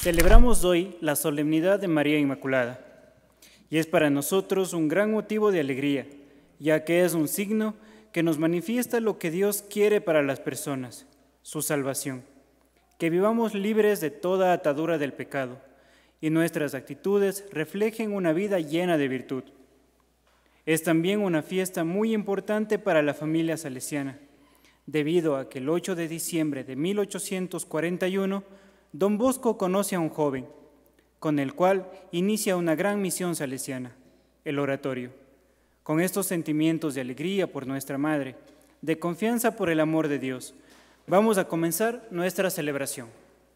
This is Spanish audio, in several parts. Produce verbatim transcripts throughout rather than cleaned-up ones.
Celebramos hoy la solemnidad de María Inmaculada, y es para nosotros un gran motivo de alegría, ya que es un signo que nos manifiesta lo que Dios quiere para las personas, su salvación, que vivamos libres de toda atadura del pecado, y nuestras actitudes reflejen una vida llena de virtud. Es también una fiesta muy importante para la familia salesiana, debido a que el ocho de diciembre de mil ochocientos cuarenta y uno, Don Bosco conoce a un joven, con el cual inicia una gran misión salesiana, el oratorio. Con estos sentimientos de alegría por nuestra Madre, de confianza por el amor de Dios, vamos a comenzar nuestra celebración.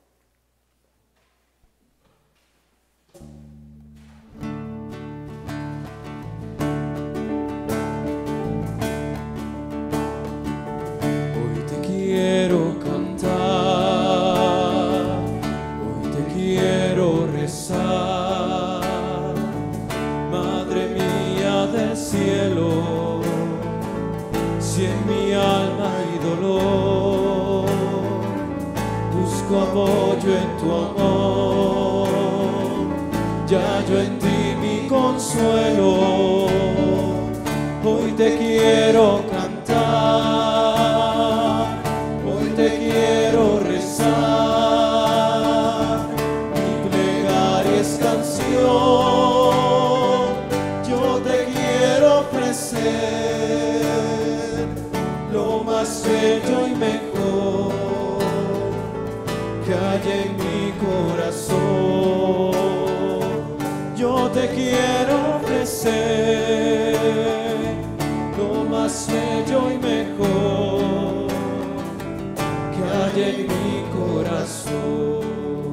Hoy te quiero cantar, hoy te quiero rezar, Madre mía del cielo, si en mi alma hay dolor, busco apoyo en tu amor, ya yo en ti mi consuelo. Hoy te quiero cantar, hoy te quiero rezar, mi plegaria es canción, yo te quiero ofrecer lo más bello y mejor que hay en mi corazón. Yo te quiero ofrecer lo más bello y mejor que hay en mi corazón.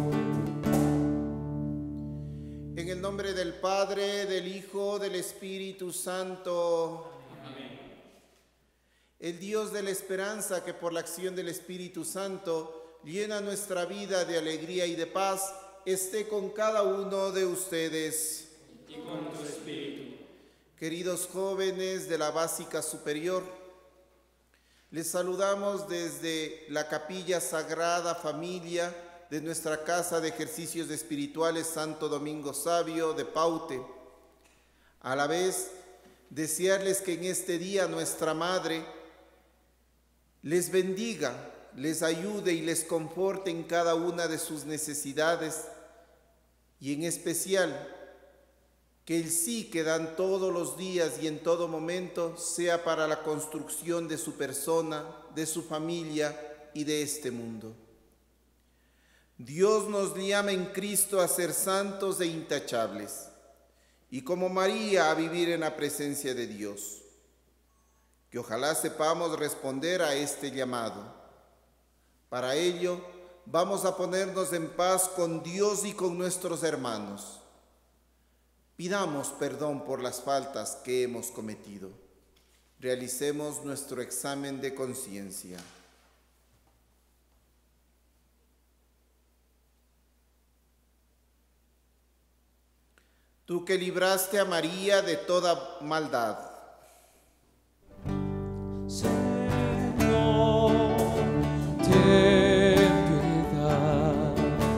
En el nombre del Padre, del Hijo, del Espíritu Santo. Amén. El Dios de la esperanza, que por la acción del Espíritu Santo llena nuestra vida de alegría y de paz, esté con cada uno de ustedes. Y con tu espíritu. Queridos jóvenes de la Básica Superior, les saludamos desde la Capilla Sagrada Familia de nuestra Casa de Ejercicios Espirituales Santo Domingo Sabio de Paute. A la vez, desearles que en este día nuestra Madre les bendiga, les ayude y les conforte en cada una de sus necesidades, y en especial que el sí que dan todos los días y en todo momento sea para la construcción de su persona, de su familia y de este mundo. Dios nos llama en Cristo a ser santos e intachables, y como María a vivir en la presencia de Dios. Que ojalá sepamos responder a este llamado. Para ello, vamos a ponernos en paz con Dios y con nuestros hermanos. Pidamos perdón por las faltas que hemos cometido. Realicemos nuestro examen de conciencia. Tú que libraste a María de toda maldad, Señor, ten piedad.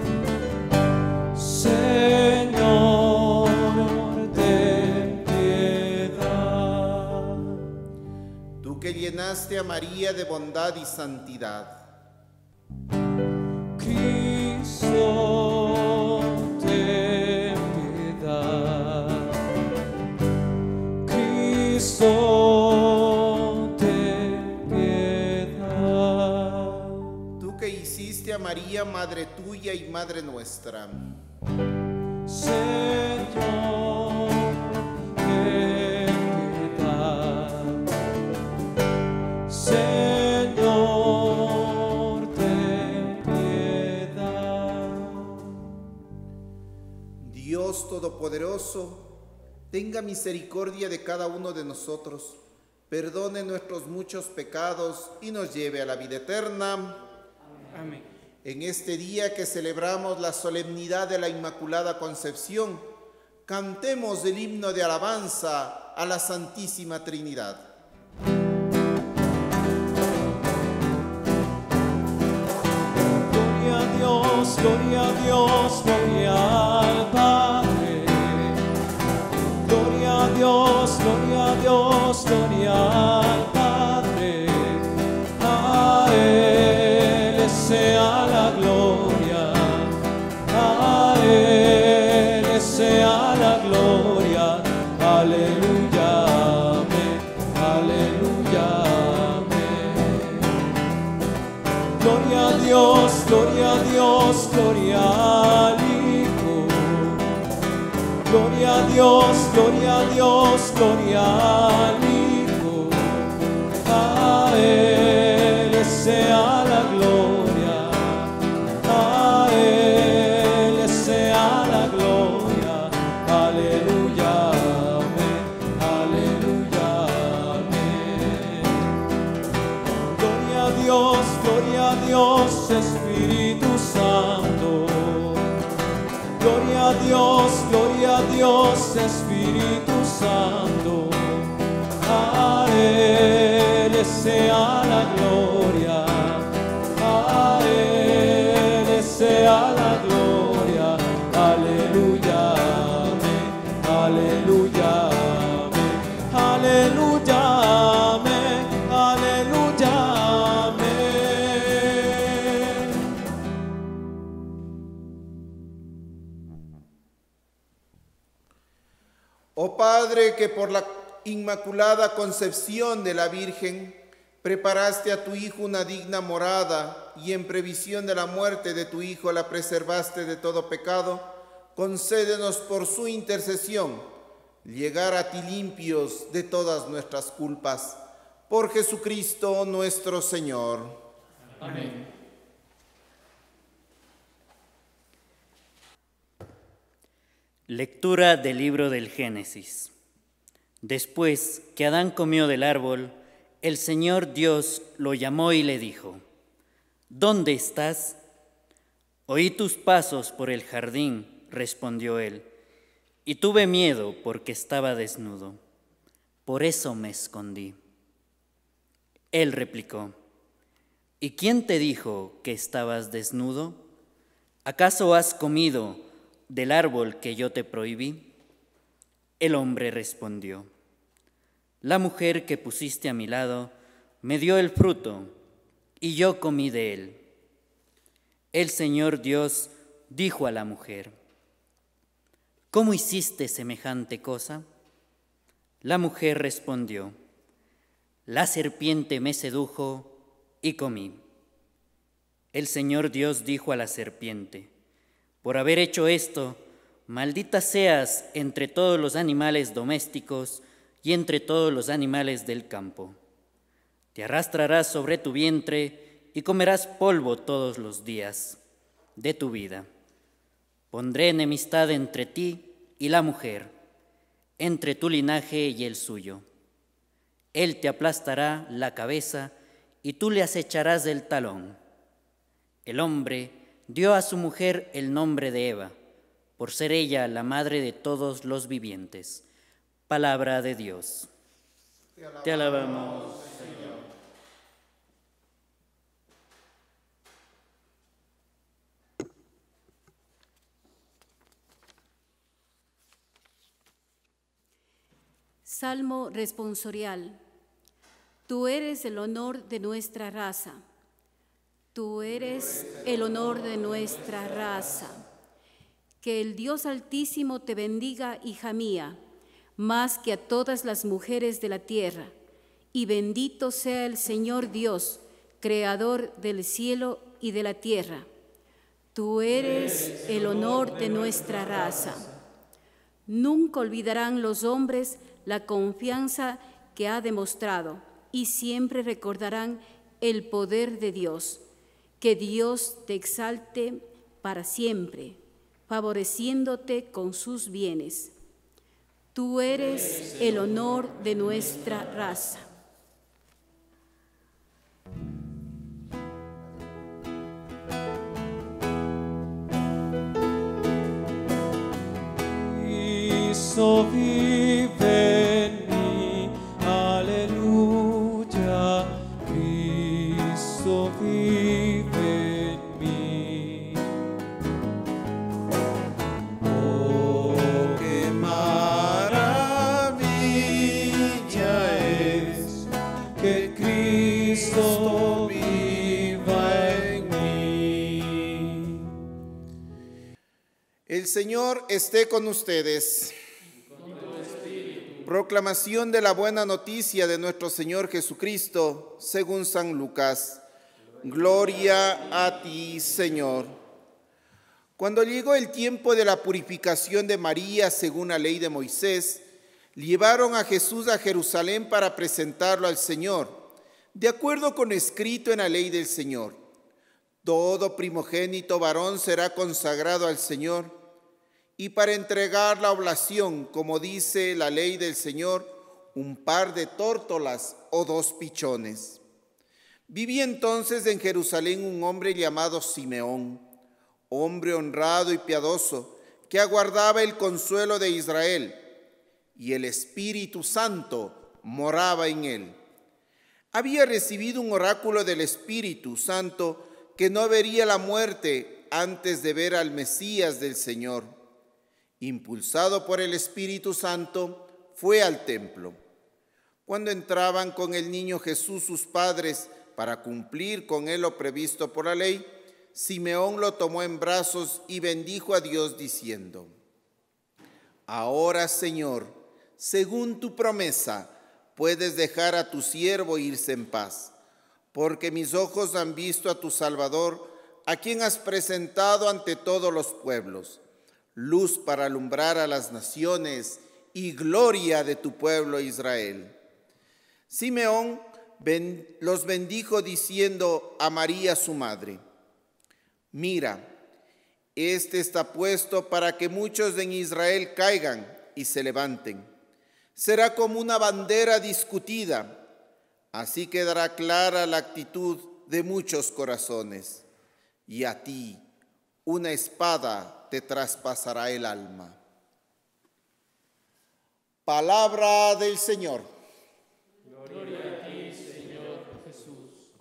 Señor, ten piedad. tú que llenaste a María de bondad y santidad, Cristo, ten piedad. Cristo, ten piedad. tú que hiciste a María Madre tuya y Madre nuestra, Señor, ten piedad. Señor, ten piedad. Dios Todopoderoso, tenga misericordia de cada uno de nosotros, perdone nuestros muchos pecados y nos lleve a la vida eterna. Amén. En este día que celebramos la solemnidad de la Inmaculada Concepción, cantemos el himno de alabanza a la Santísima Trinidad. Gloria a Dios gloria a Dios, gloria al Padre. Gloria a Dios, gloria a Dios, gloria al Padre. A Él sea la gloria, a Él sea la gloria. Aleluya, amén, aleluya, amén. Gloria a Dios, gloria a Dios, gloria al Hijo. Gloria a Dios, gloria a Dios, gloria al Hijo. A Él sea la gloria, a Él sea la gloria. Aleluya, amén, aleluya, amén. Gloria a Dios, gloria a Dios, Espíritu Santo. Gloria a Dios, gloria a Dios, Espíritu Santo. A Él sea la gloria, a Él sea la gloria. Aleluya, amén, aleluya, amén, aleluya, amén, aleluya, amén. Oh Padre, que por la inmaculada concepción de la Virgen preparaste a tu Hijo una digna morada y en previsión de la muerte de tu Hijo la preservaste de todo pecado, concédenos por su intercesión llegar a ti limpios de todas nuestras culpas. Por Jesucristo nuestro Señor. Amén. Lectura del libro del Génesis. Después que Adán comió del árbol, el Señor Dios lo llamó y le dijo: ¿Dónde estás? Oí tus pasos por el jardín, respondió él, y tuve miedo porque estaba desnudo. Por eso me escondí. Él replicó: ¿Y quién te dijo que estabas desnudo? ¿Acaso has comido del árbol que yo te prohibí? El hombre respondió: La mujer que pusiste a mi lado me dio el fruto, y yo comí de él. El Señor Dios dijo a la mujer: ¿Cómo hiciste semejante cosa? La mujer respondió: La serpiente me sedujo y comí. El Señor Dios dijo a la serpiente: Por haber hecho esto, maldita seas entre todos los animales domésticos y entre todos los animales del campo. Te arrastrarás sobre tu vientre y comerás polvo todos los días de tu vida. Pondré enemistad entre ti y la mujer, entre tu linaje y el suyo. Él te aplastará la cabeza y tú le acecharás del talón. El hombre dio a su mujer el nombre de Eva, por ser ella la madre de todos los vivientes. Palabra de Dios. Te alabamos, Te alabamos, Señor. Salmo responsorial. Tú eres el honor de nuestra raza. Tú eres el honor de nuestra raza. Que el Dios Altísimo te bendiga, hija mía, más que a todas las mujeres de la tierra. Y bendito sea el Señor Dios, creador del cielo y de la tierra. Tú eres el honor de nuestra raza. Nunca olvidarán los hombres la confianza que ha demostrado y siempre recordarán el poder de Dios. Que Dios te exalte para siempre, favoreciéndote con sus bienes. Tú eres el honor de nuestra raza. Cristo vive en mí, aleluya. Cristo vive en mí. El Señor esté con ustedes. Proclamación de la buena noticia de nuestro Señor Jesucristo, según San Lucas. Gloria a ti, Señor. Cuando llegó el tiempo de la purificación de María, según la ley de Moisés, llevaron a Jesús a Jerusalén para presentarlo al Señor, de acuerdo con lo escrito en la ley del Señor. Todo primogénito varón será consagrado al Señor, y para entregar la oblación, como dice la ley del Señor, un par de tórtolas o dos pichones. Vivía entonces en Jerusalén un hombre llamado Simeón, hombre honrado y piadoso, que aguardaba el consuelo de Israel, y el Espíritu Santo moraba en él. Había recibido un oráculo del Espíritu Santo que no vería la muerte antes de ver al Mesías del Señor. Impulsado por el Espíritu Santo, fue al templo. Cuando entraban con el niño Jesús sus padres para cumplir con él lo previsto por la ley, Simeón lo tomó en brazos y bendijo a Dios diciendo: Ahora, Señor, según tu promesa, puedes dejar a tu siervo irse en paz, porque mis ojos han visto a tu Salvador, a quien has presentado ante todos los pueblos, luz para alumbrar a las naciones y gloria de tu pueblo Israel. Simeón ben, los bendijo diciendo a María su madre: Mira, este está puesto para que muchos en Israel caigan y se levanten. Será como una bandera discutida, así quedará clara la actitud de muchos corazones. Y a ti una espada te traspasará el alma. Palabra del Señor. Gloria a ti, Señor Jesús.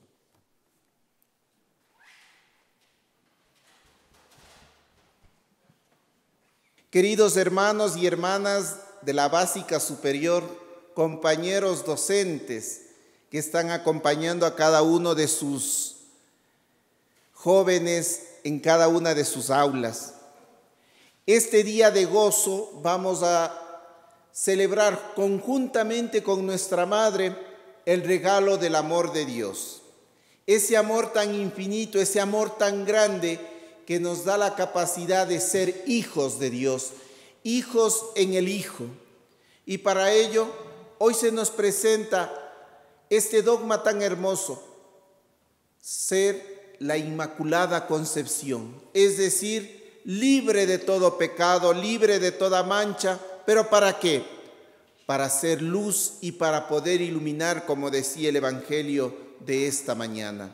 Queridos hermanos y hermanas de la Básica Superior, compañeros docentes que están acompañando a cada uno de sus jóvenes en cada una de sus aulas. Este día de gozo vamos a celebrar conjuntamente con nuestra Madre el regalo del amor de Dios. Ese amor tan infinito, ese amor tan grande que nos da la capacidad de ser hijos de Dios, hijos en el Hijo. Y para ello, hoy se nos presenta este dogma tan hermoso, ser la Inmaculada Concepción, es decir, libre de todo pecado, libre de toda mancha, ¿pero para qué? Para ser luz y para poder iluminar, como decía el Evangelio de esta mañana.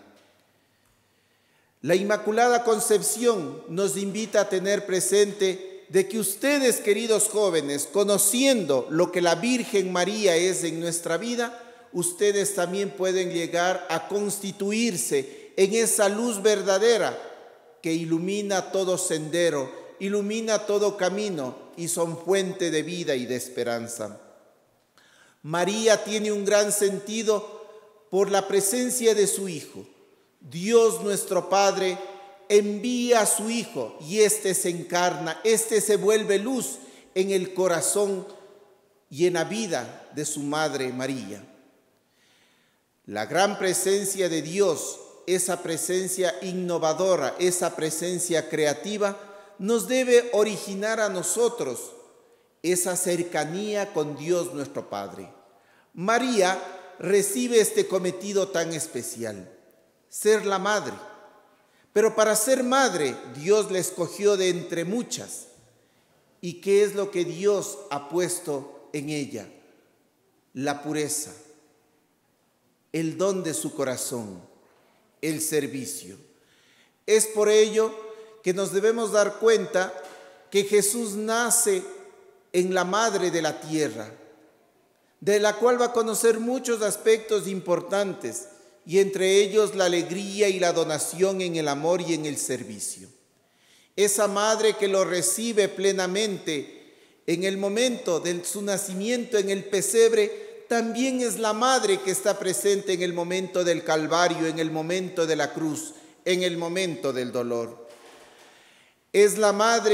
La Inmaculada Concepción nos invita a tener presente de que ustedes, queridos jóvenes, conociendo lo que la Virgen María es en nuestra vida, ustedes también pueden llegar a constituirse en esa luz verdadera que ilumina todo sendero, ilumina todo camino y son fuente de vida y de esperanza. María tiene un gran sentido por la presencia de su Hijo. Dios nuestro Padre envía a su Hijo y éste se encarna, éste se vuelve luz en el corazón y en la vida de su Madre María. La gran presencia de Dios, esa presencia innovadora, esa presencia creativa, nos debe originar a nosotros esa cercanía con Dios nuestro Padre. María recibe este cometido tan especial, ser la madre. Pero para ser madre, Dios la escogió de entre muchas. ¿Y qué es lo que Dios ha puesto en ella? La pureza, el don de su corazón, el servicio. Es por ello que nos debemos dar cuenta que Jesús nace en la madre de la tierra, de la cual va a conocer muchos aspectos importantes, y entre ellos la alegría y la donación en el amor y en el servicio. Esa madre que lo recibe plenamente en el momento de su nacimiento en el pesebre, también es la madre que está presente en el momento del Calvario, en el momento de la cruz, en el momento del dolor. Es la madre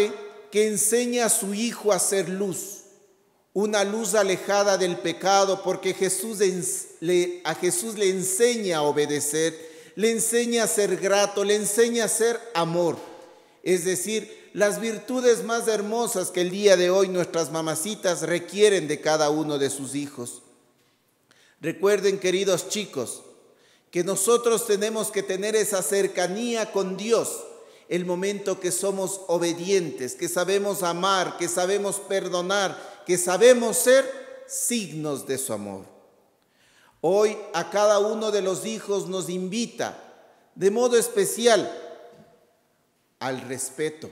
que enseña a su Hijo a ser luz, una luz alejada del pecado, porque Jesús le, a Jesús le enseña a obedecer, le enseña a ser grato, le enseña a ser amor. Es decir, las virtudes más hermosas que el día de hoy nuestras mamacitas requieren de cada uno de sus hijos. Recuerden, queridos chicos, que nosotros tenemos que tener esa cercanía con Dios el momento que somos obedientes, que sabemos amar, que sabemos perdonar, que sabemos ser signos de su amor. Hoy a cada uno de los hijos nos invita de modo especial al respeto,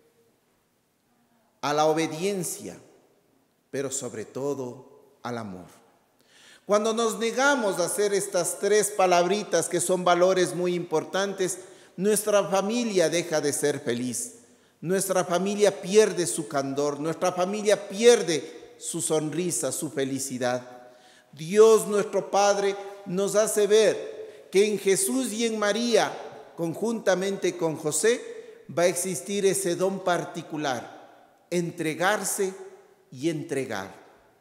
a la obediencia, pero sobre todo al amor. Cuando nos negamos a hacer estas tres palabritas que son valores muy importantes, nuestra familia deja de ser feliz, nuestra familia pierde su candor, nuestra familia pierde su sonrisa, su felicidad. Dios nuestro Padre nos hace ver que en Jesús y en María, conjuntamente con José, va a existir ese don particular, entregarse y entregar.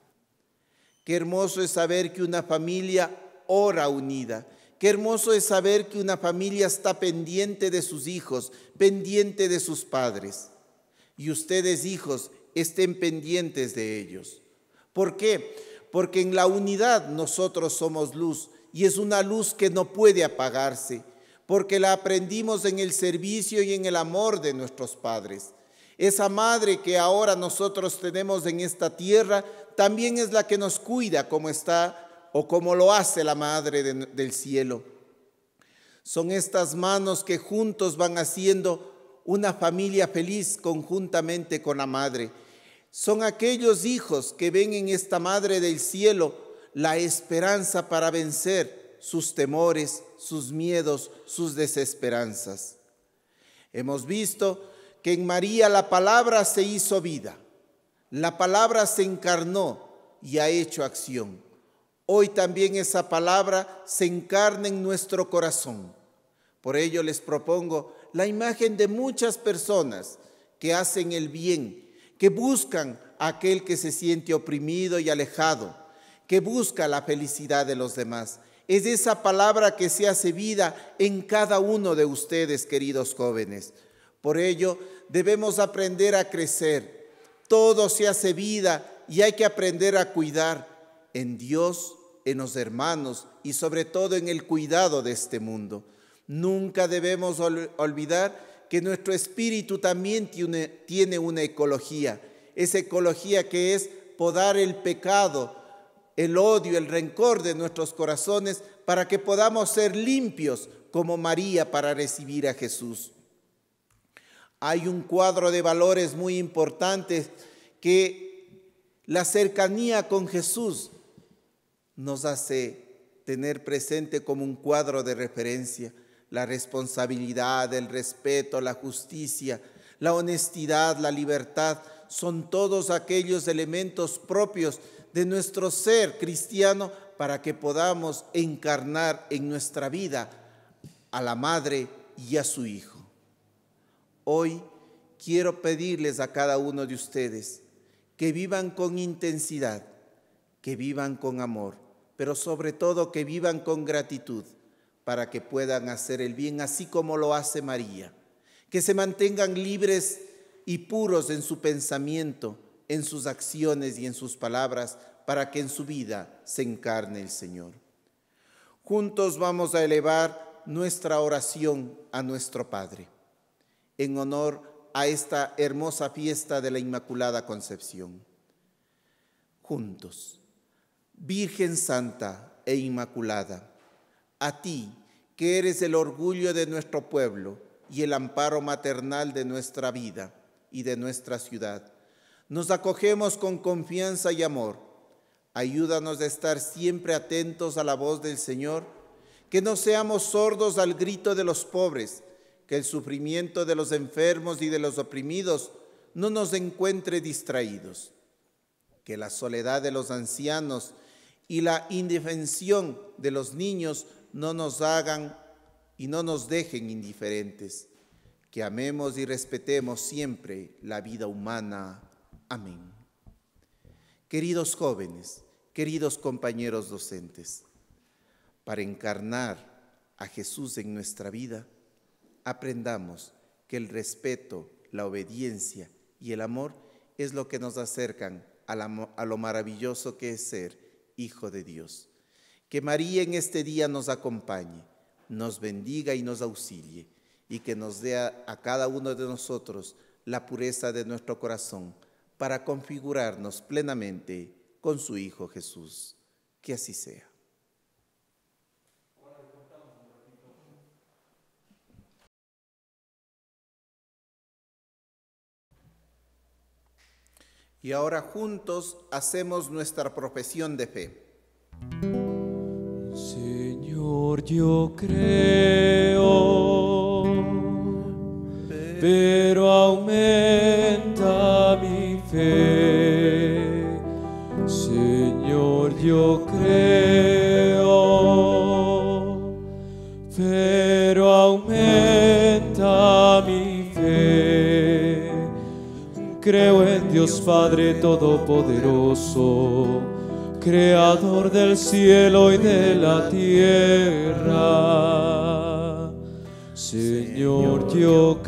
Qué hermoso es saber que una familia ora unida. Qué hermoso es saber que una familia está pendiente de sus hijos, pendiente de sus padres. Y ustedes, hijos, estén pendientes de ellos. ¿Por qué? Porque en la unidad nosotros somos luz y es una luz que no puede apagarse, porque la aprendimos en el servicio y en el amor de nuestros padres. Esa madre que ahora nosotros tenemos en esta tierra también es la que nos cuida como está o como lo hace la Madre de, del cielo. Son estas manos que juntos van haciendo una familia feliz conjuntamente con la Madre. Son aquellos hijos que ven en esta Madre del cielo la esperanza para vencer sus temores, sus miedos, sus desesperanzas. Hemos visto que en María la palabra se hizo vida, la palabra se encarnó y ha hecho acción. Hoy también esa palabra se encarna en nuestro corazón. Por ello les propongo la imagen de muchas personas que hacen el bien, que buscan a aquel que se siente oprimido y alejado, que busca la felicidad de los demás. Es esa palabra que se hace vida en cada uno de ustedes, queridos jóvenes. Por ello debemos aprender a crecer. Todo se hace vida y hay que aprender a cuidar en Dios, en los hermanos y sobre todo en el cuidado de este mundo. Nunca debemos ol- olvidar que nuestro espíritu también tiene, tiene una ecología, esa ecología que es podar el pecado, el odio, el rencor de nuestros corazones para que podamos ser limpios como María para recibir a Jesús. Hay un cuadro de valores muy importantes que la cercanía con Jesús nos hace tener presente como un cuadro de referencia. La responsabilidad, el respeto, la justicia, la honestidad, la libertad, son todos aquellos elementos propios de nuestro ser cristiano para que podamos encarnar en nuestra vida a la Madre y a su Hijo. Hoy quiero pedirles a cada uno de ustedes que vivan con intensidad, que vivan con amor, pero sobre todo que vivan con gratitud para que puedan hacer el bien así como lo hace María. Que se mantengan libres y puros en su pensamiento, en sus acciones y en sus palabras para que en su vida se encarne el Señor. Juntos vamos a elevar nuestra oración a nuestro Padre en honor a esta hermosa fiesta de la Inmaculada Concepción. Juntos. Virgen Santa e Inmaculada, a ti, que eres el orgullo de nuestro pueblo y el amparo maternal de nuestra vida y de nuestra ciudad, nos acogemos con confianza y amor. Ayúdanos a estar siempre atentos a la voz del Señor, que no seamos sordos al grito de los pobres, que el sufrimiento de los enfermos y de los oprimidos no nos encuentre distraídos, que la soledad de los ancianos y la indefensión de los niños no nos hagan y no nos dejen indiferentes. que amemos y respetemos siempre la vida humana. Amén. Queridos jóvenes, queridos compañeros docentes, para encarnar a Jesús en nuestra vida, aprendamos que el respeto, la obediencia y el amor es lo que nos acercan a, la, a lo maravilloso que es ser hijo de Dios. Que María en este día nos acompañe, nos bendiga y nos auxilie, y que nos dé a, a cada uno de nosotros la pureza de nuestro corazón para configurarnos plenamente con su Hijo Jesús. Que así sea. Y ahora juntos hacemos nuestra profesión de fe. Señor, yo creo, pero aumenta mi fe. Señor, yo creo, pero aumenta mi fe. Creo en Dios Padre Todopoderoso, Creador del cielo y de la tierra. Señor, yo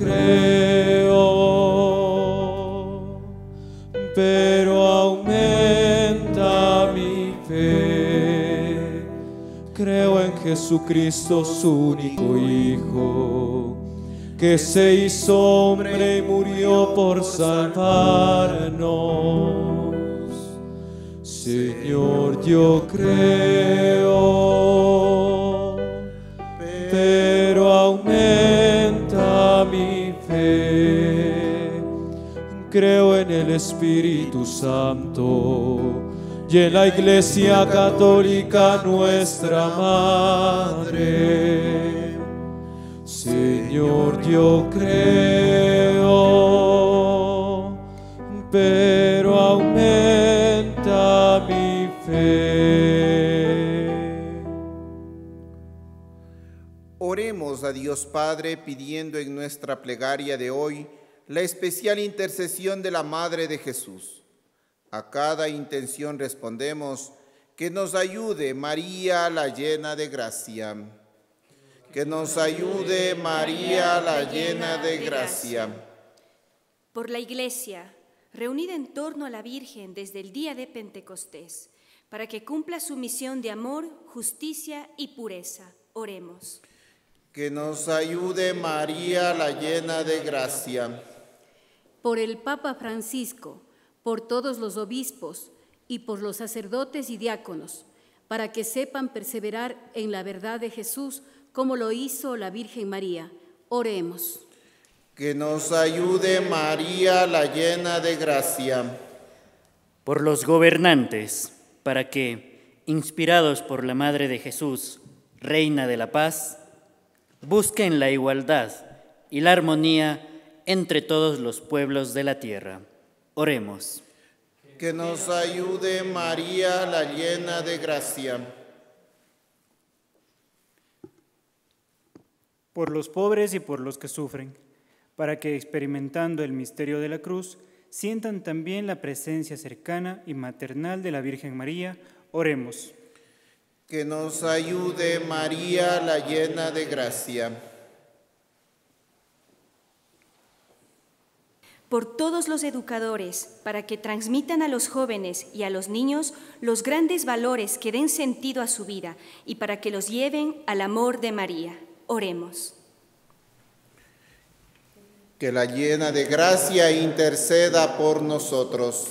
creo, pero aumenta mi fe. Creo en Jesucristo, su único Hijo, que se hizo hombre y murió por salvarnos. Señor, yo creo, pero aumenta mi fe. Creo en el Espíritu Santo y en la Iglesia Católica, nuestra Madre. Señor, yo creo, pero aumenta mi fe. Oremos a Dios Padre pidiendo en nuestra plegaria de hoy la especial intercesión de la Madre de Jesús. A cada intención respondemos: que nos ayude María, la llena de gracia. Que nos ayude María, la llena de gracia. Por la Iglesia, reunida en torno a la Virgen desde el día de Pentecostés, para que cumpla su misión de amor, justicia y pureza. Oremos. Que nos ayude María, la llena de gracia. Por el Papa Francisco, por todos los obispos y por los sacerdotes y diáconos, para que sepan perseverar en la verdad de Jesús, como lo hizo la Virgen María. Oremos. Que nos ayude María, la llena de gracia. Por los gobernantes, para que, inspirados por la Madre de Jesús, Reina de la Paz, busquen la igualdad y la armonía entre todos los pueblos de la tierra. Oremos. Que nos ayude María, la llena de gracia. Por los pobres y por los que sufren, para que, experimentando el misterio de la cruz, sientan también la presencia cercana y maternal de la Virgen María. Oremos. Que nos ayude María, la llena de gracia. Por todos los educadores, para que transmitan a los jóvenes y a los niños los grandes valores que den sentido a su vida y para que los lleven al amor de María. Oremos. Que la llena de gracia interceda por nosotros.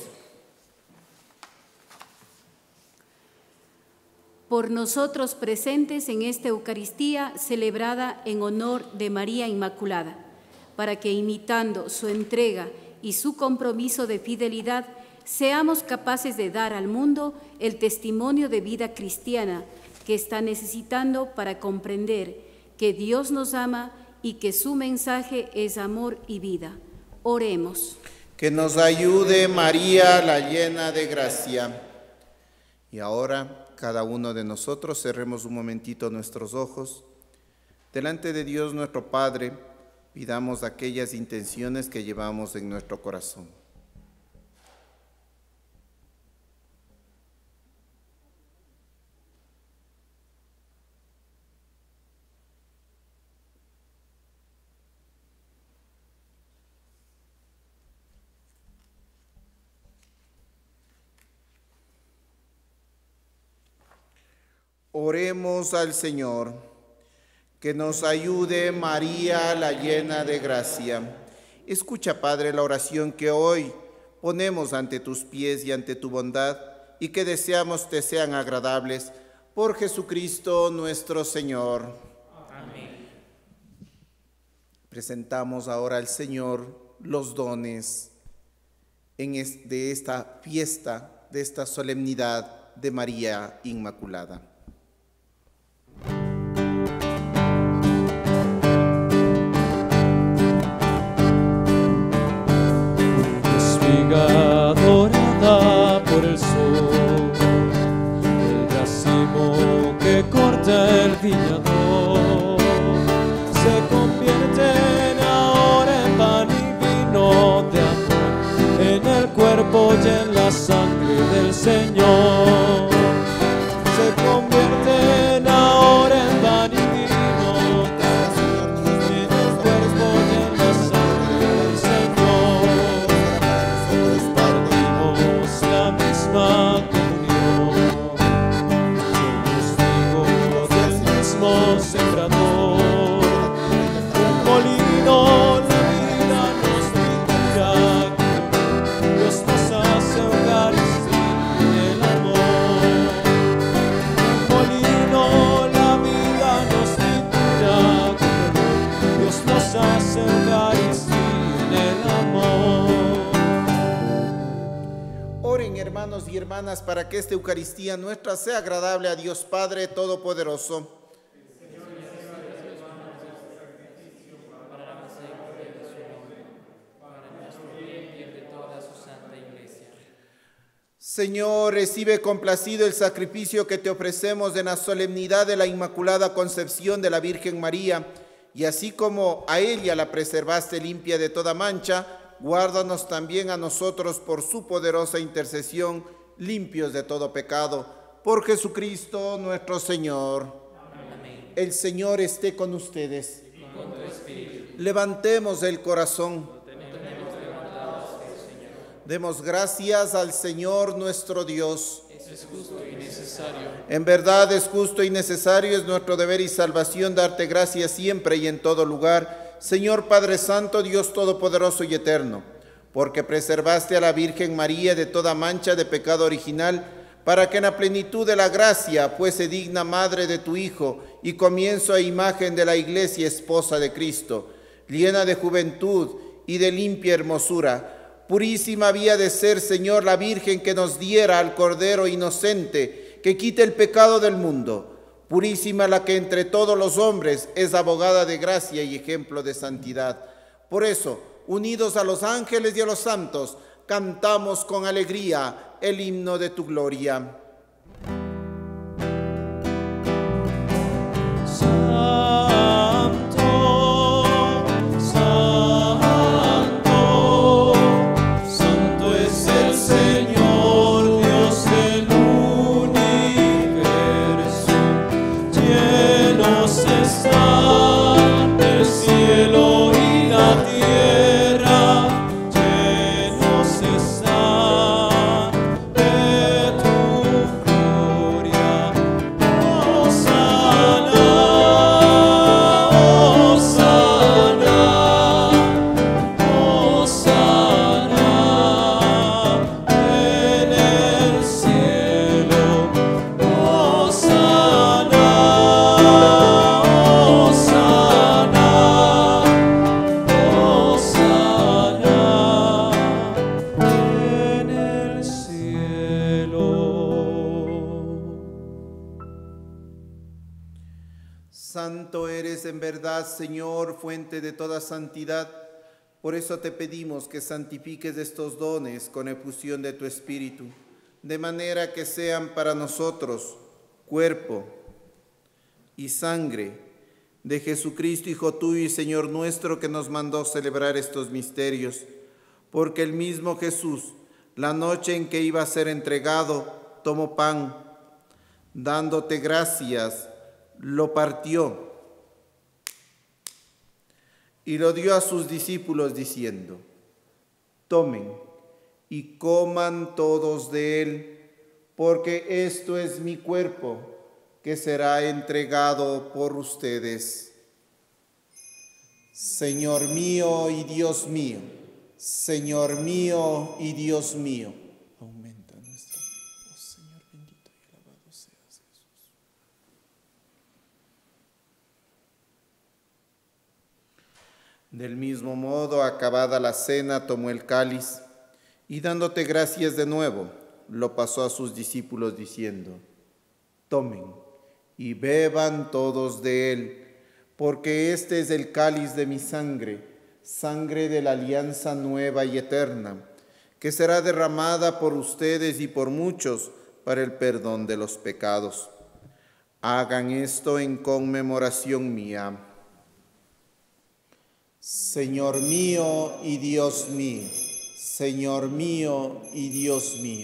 Por nosotros presentes en esta Eucaristía celebrada en honor de María Inmaculada, para que imitando su entrega y su compromiso de fidelidad, seamos capaces de dar al mundo el testimonio de vida cristiana que está necesitando para comprender que Dios nos ama y que su mensaje es amor y vida. Oremos. Que nos ayude María, la llena de gracia. Y ahora, cada uno de nosotros cerremos un momentito nuestros ojos delante de Dios nuestro Padre, Pidamos aquellas intenciones que llevamos en nuestro corazón. Oremos al Señor. Que nos ayude María, la llena de gracia. Escucha, Padre, la oración que hoy ponemos ante tus pies y ante tu bondad, y que deseamos te sean agradables. Por Jesucristo nuestro Señor. Amén. Presentamos ahora al Señor los dones en es, de esta fiesta, de esta solemnidad de María Inmaculada. Dorada por el sol, el racimo que corta el viñador, se convierte ahora en pan y vino de amor, en el cuerpo y en la sangre del Señor. Se convierte ahora en pan y vino de amor, en el cuerpo y en la sangre del Señor. Misma comunión, somos hijos del mismo sembrador. Un molino la vida nos tritura, Dios nos hace Eucaristía en el amor. Un molino la vida nos tritura, Dios nos hace Eucaristía en el amor. Oren, hermanos y hermanas, para que esta Eucaristía nuestra sea agradable a Dios Padre Todopoderoso. Señor, recibe complacido el sacrificio que te ofrecemos en la solemnidad de la Inmaculada Concepción de la Virgen María, y así como a ella la preservaste limpia de toda mancha, guárdanos también a nosotros por su poderosa intercesión, limpios de todo pecado. Por Jesucristo nuestro Señor. Amén. El Señor esté con ustedes. Y con tu espíritu. Levantemos el corazón. Demos gracias al Señor nuestro Dios. Es justo y necesario. En verdad es justo y necesario, es nuestro deber y salvación darte gracias siempre y en todo lugar, Señor Padre Santo, Dios Todopoderoso y Eterno, porque preservaste a la Virgen María de toda mancha de pecado original, para que en la plenitud de la gracia fuese digna madre de tu Hijo y comienzo e imagen de la Iglesia, esposa de Cristo, llena de juventud y de limpia hermosura. Purísima había de ser, Señor, la Virgen que nos diera al Cordero inocente, que quite el pecado del mundo. Purísima la que entre todos los hombres es abogada de gracia y ejemplo de santidad. Por eso, unidos a los ángeles y a los santos, cantamos con alegría el himno de tu gloria. Santo eres en verdad, Señor, fuente de toda santidad. Por eso te pedimos que santifiques estos dones con efusión de tu Espíritu, de manera que sean para nosotros cuerpo y sangre de Jesucristo, Hijo tuyo y Señor nuestro, que nos mandó celebrar estos misterios, porque el mismo Jesús, la noche en que iba a ser entregado, tomó pan, dándote gracias, lo partió y lo dio a sus discípulos diciendo: tomen y coman todos de él, porque esto es mi cuerpo, que será entregado por ustedes. Señor mío y Dios mío, Señor mío y Dios mío. Aumenta nuestra fe, oh Señor, bendito y alabado seas Jesús. Del mismo modo, acabada la cena, tomó el cáliz y dándote gracias de nuevo, lo pasó a sus discípulos diciendo: tomen y beban todos de él, porque este es el cáliz de mi sangre, sangre de la alianza nueva y eterna, que será derramada por ustedes y por muchos para el perdón de los pecados. Hagan esto en conmemoración mía. Señor mío y Dios mío, Señor mío y Dios mío.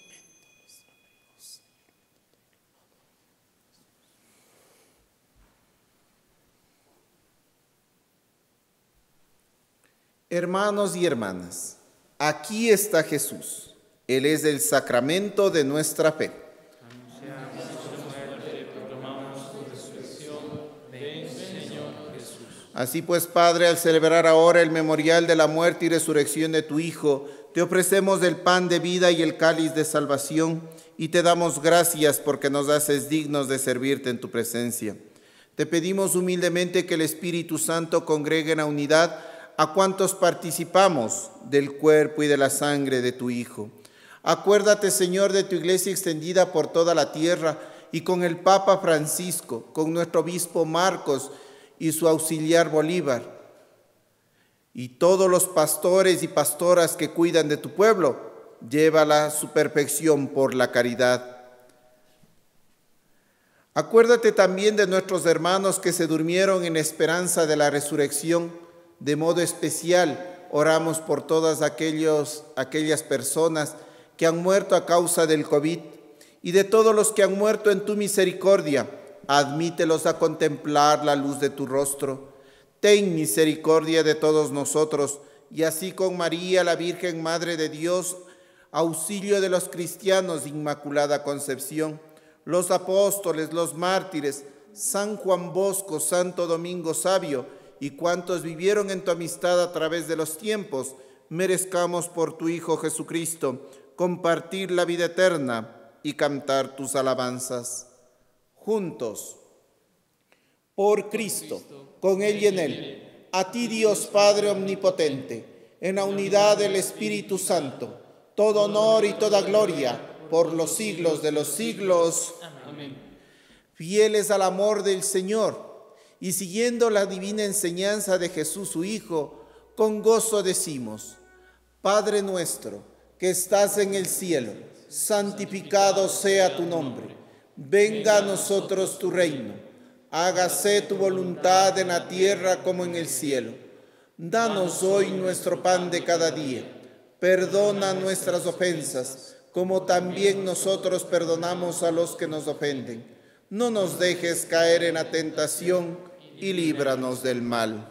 Hermanos y hermanas, aquí está Jesús. Él es el sacramento de nuestra fe. Anunciamos su muerte, proclamamos su resurrección. Ven, Señor Jesús. Así pues, Padre, al celebrar ahora el memorial de la muerte y resurrección de tu Hijo, te ofrecemos el pan de vida y el cáliz de salvación, y te damos gracias porque nos haces dignos de servirte en tu presencia. Te pedimos humildemente que el Espíritu Santo congregue en la unidad a cuantos participamos del cuerpo y de la sangre de tu Hijo. Acuérdate, Señor, de tu iglesia extendida por toda la tierra y con el Papa Francisco, con nuestro obispo Marcos y su auxiliar Bolívar, y todos los pastores y pastoras que cuidan de tu pueblo. Llévala a su perfección por la caridad. Acuérdate también de nuestros hermanos que se durmieron en esperanza de la resurrección. De modo especial, oramos por todas aquellos, aquellas personas que han muerto a causa del COVID y de todos los que han muerto en tu misericordia. Admítelos a contemplar la luz de tu rostro. Ten misericordia de todos nosotros, y así con María, la Virgen Madre de Dios, auxilio de los cristianos, Inmaculada Concepción, los apóstoles, los mártires, San Juan Bosco, Santo Domingo Sabio, y cuantos vivieron en tu amistad a través de los tiempos, merezcamos por tu Hijo Jesucristo compartir la vida eterna y cantar tus alabanzas. Juntos, por Cristo, con Él y en Él, a ti Dios Padre Omnipotente, en la unidad del Espíritu Santo, todo honor y toda gloria por los siglos de los siglos. Amén. Fieles al amor del Señor, y siguiendo la divina enseñanza de Jesús su Hijo, con gozo decimos: Padre nuestro, que estás en el cielo, santificado sea tu nombre. Venga a nosotros tu reino. Hágase tu voluntad en la tierra como en el cielo. Danos hoy nuestro pan de cada día. Perdona nuestras ofensas, como también nosotros perdonamos a los que nos ofenden. No nos dejes caer en la tentación y líbranos del mal.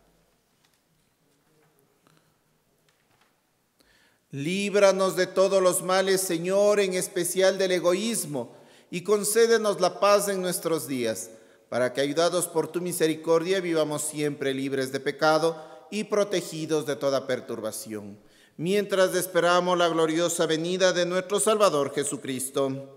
Líbranos de todos los males, Señor, en especial del egoísmo, y concédenos la paz en nuestros días, para que, ayudados por tu misericordia, vivamos siempre libres de pecado y protegidos de toda perturbación, mientras esperamos la gloriosa venida de nuestro Salvador Jesucristo.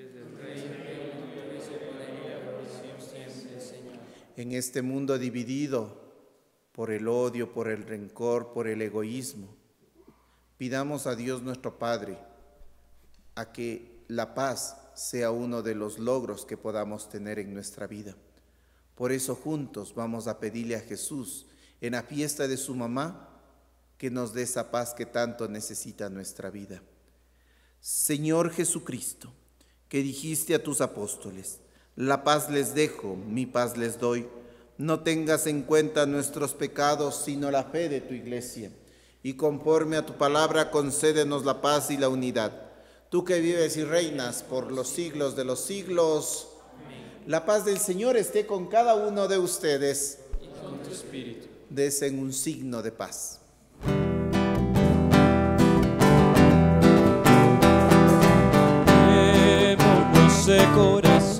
En este mundo dividido por el odio, por el rencor, por el egoísmo, pidamos a Dios nuestro Padre a que la paz sea uno de los logros que podamos tener en nuestra vida. Por eso juntos vamos a pedirle a Jesús en la fiesta de su mamá que nos dé esa paz que tanto necesita nuestra vida. Señor Jesucristo, que dijiste a tus apóstoles: la paz les dejo, mi paz les doy. no tengas en cuenta nuestros pecados, sino la fe de tu iglesia. Y conforme a tu palabra, concédenos la paz y la unidad. Tú que vives y reinas por los siglos de los siglos. Amén. La paz del Señor esté con cada uno de ustedes. Y con tu espíritu. Desen un signo de paz. Démonos de corazón.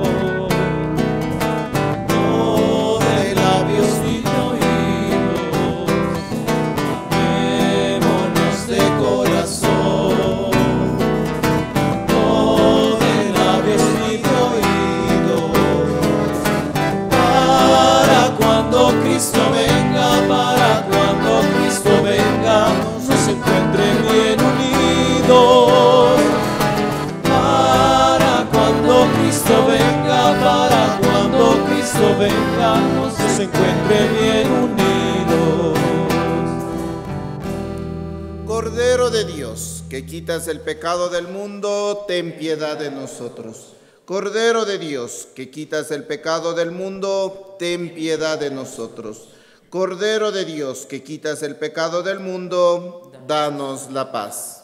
Cristo venga, para cuando Cristo venga, nos encuentren bien unidos. Para cuando Cristo venga, para cuando Cristo venga, nos encuentren bien unidos. Cordero de Dios, que quitas el pecado del mundo, ten piedad de nosotros. Cordero de Dios, que quitas el pecado del mundo, ten piedad de nosotros. Cordero de Dios, que quitas el pecado del mundo, danos la paz.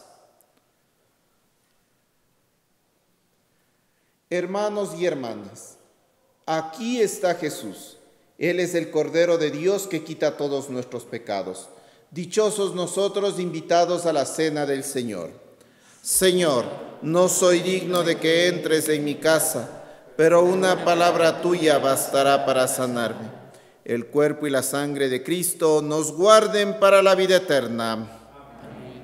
Hermanos y hermanas, aquí está Jesús. Él es el Cordero de Dios que quita todos nuestros pecados. Dichosos nosotros invitados a la cena del Señor. Señor, no soy digno de que entres en mi casa, pero una palabra tuya bastará para sanarme. El cuerpo y la sangre de Cristo nos guarden para la vida eterna. Amén.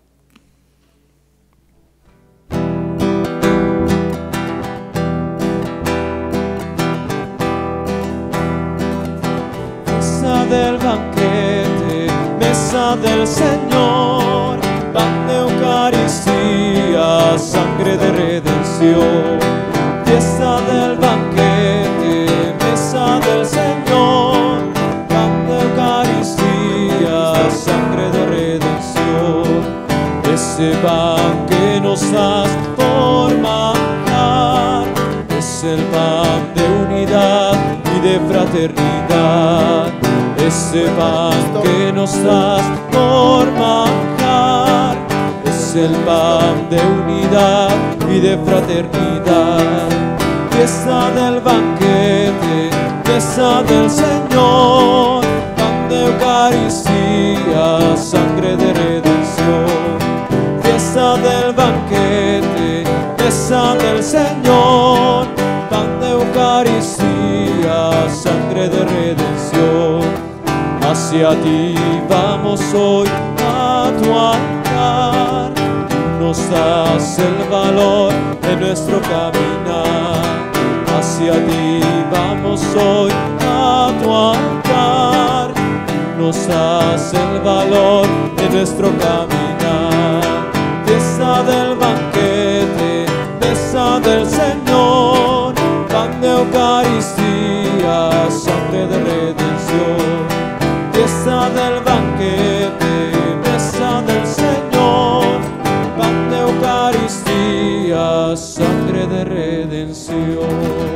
Mesa del banquete, mesa del Señor, pan de Eucaristía, sangre de redención. Fiesta del banquete, mesa del Señor, pan de Eucaristía, sangre de redención. Ese pan que nos das por manjar, es el pan de unidad y de fraternidad. Ese pan que nos das por manjar, es el pan de unidad y de fraternidad. Fiesta del banquete, mesa del Señor, pan de Eucaristía, sangre de redención. Fiesta del banquete, mesa del Señor, pan de Eucaristía, sangre de redención. Hacia ti vamos hoy a tu altar, nos das el valor de nuestro caminar. Hacia ti vamos hoy a tu altar, nos das el valor de nuestro caminar. Fiesta del banquete, mesa del Señor, pan de Eucaristía, sangre de redención. Fiesta del banquete, mesa del Señor, pan de Eucaristía, sangre de redención.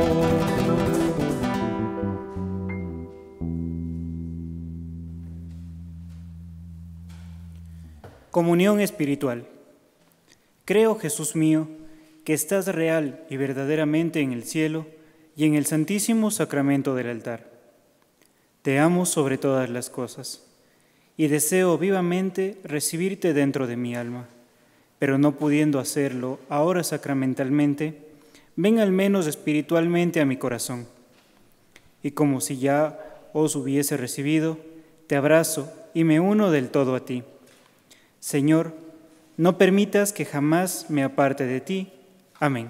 Comunión espiritual. Creo, Jesús mío, que estás real y verdaderamente en el cielo y en el santísimo sacramento del altar. Te amo sobre todas las cosas y deseo vivamente recibirte dentro de mi alma, pero no pudiendo hacerlo ahora sacramentalmente, ven al menos espiritualmente a mi corazón. Y como si ya os hubiese recibido, te abrazo y me uno del todo a ti. Señor, no permitas que jamás me aparte de ti. Amén.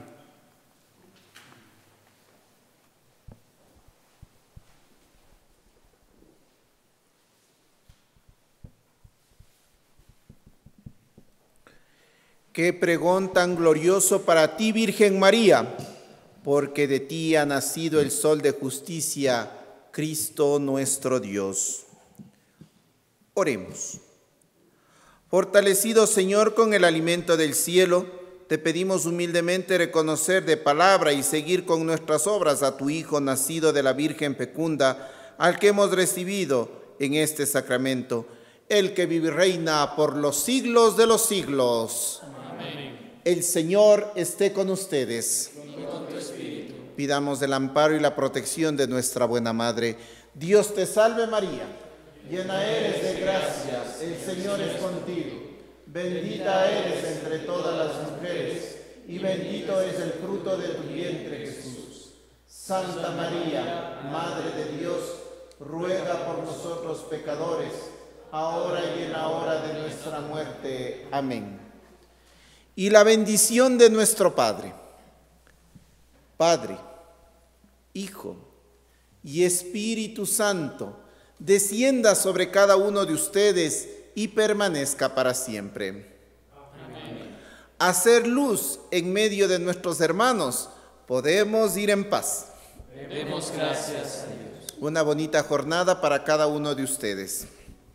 Qué pregón tan glorioso para ti, Virgen María, porque de ti ha nacido el sol de justicia, Cristo nuestro Dios. Oremos. Fortalecido, Señor, con el alimento del cielo, te pedimos humildemente reconocer de palabra y seguir con nuestras obras a tu Hijo nacido de la Virgen fecunda, al que hemos recibido en este sacramento, el que vive y reina por los siglos de los siglos. Amén. El Señor esté con ustedes. Y con tu espíritu. Pidamos el amparo y la protección de nuestra buena Madre. Dios te salve María, llena eres de gracia, el Señor es contigo. Bendita eres entre todas las mujeres, y bendito es el fruto de tu vientre, Jesús. Santa María, Madre de Dios, ruega por nosotros pecadores, ahora y en la hora de nuestra muerte. Amén. Y la bendición de nuestro Padre, Padre, Hijo y Espíritu Santo, descienda sobre cada uno de ustedes y permanezca para siempre. Amén. Hacer luz en medio de nuestros hermanos, podemos ir en paz. Demos gracias a Dios. Una bonita jornada para cada uno de ustedes.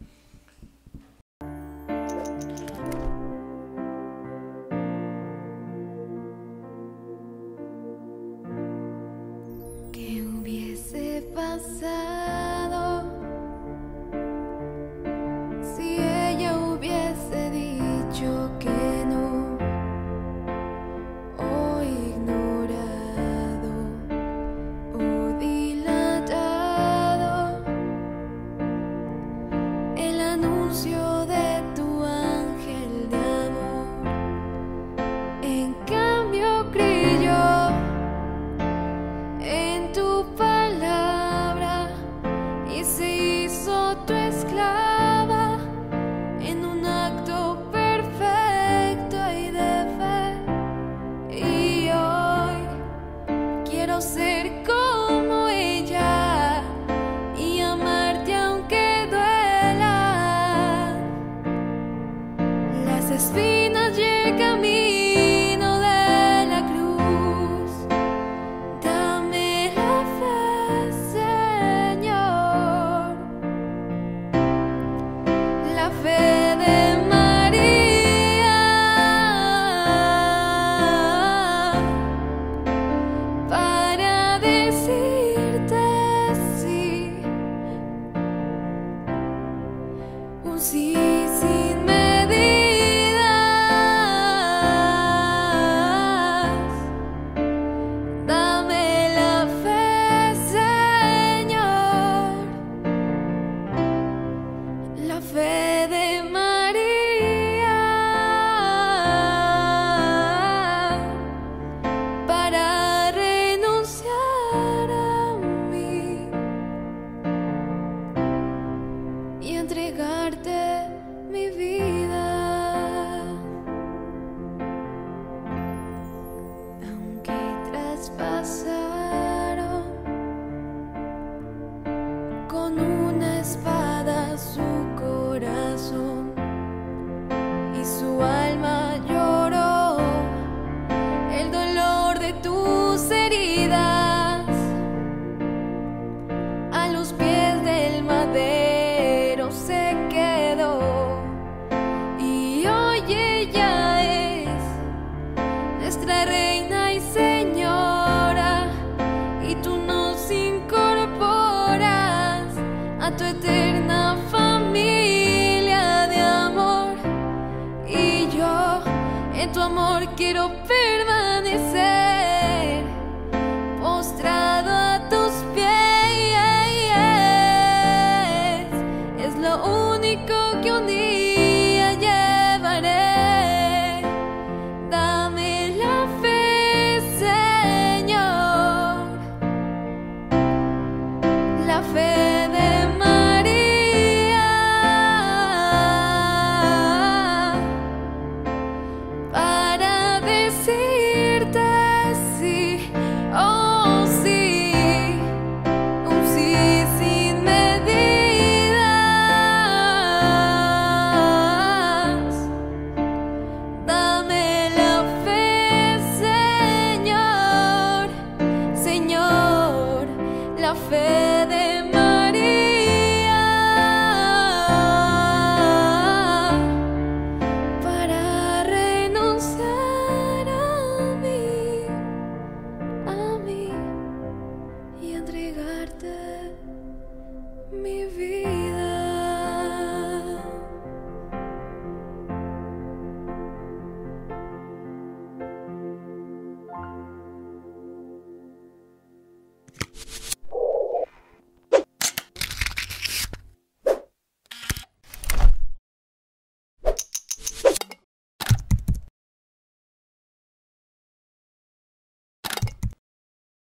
¿Qué hubiese pasado si ella hubiese dicho que no, o ignorado, o dilatado el anuncio de tu ángel de amor? En cambio creyó en tu palabra y se hizo tu esclava en un acto perfecto y de fe. Y hoy quiero ser como ella y amarte aunque duela las espinas y el camino de la cruz. Dame la fe, Señor, la fe de María, para decirte sí, un sí sin medidas. Dame la fe, Señor, la fe de María, para renunciar a mí y entregarte mi vida. Aunque traspasaron con una espada su corazón y su alma lloró el dolor de tus heridas, a los pies del madero se quedó. Y hoy ella es nuestra reina y señora, y tú nos incorporas a tu eterna familia de amor. Y yo en tu amor quiero permanecer.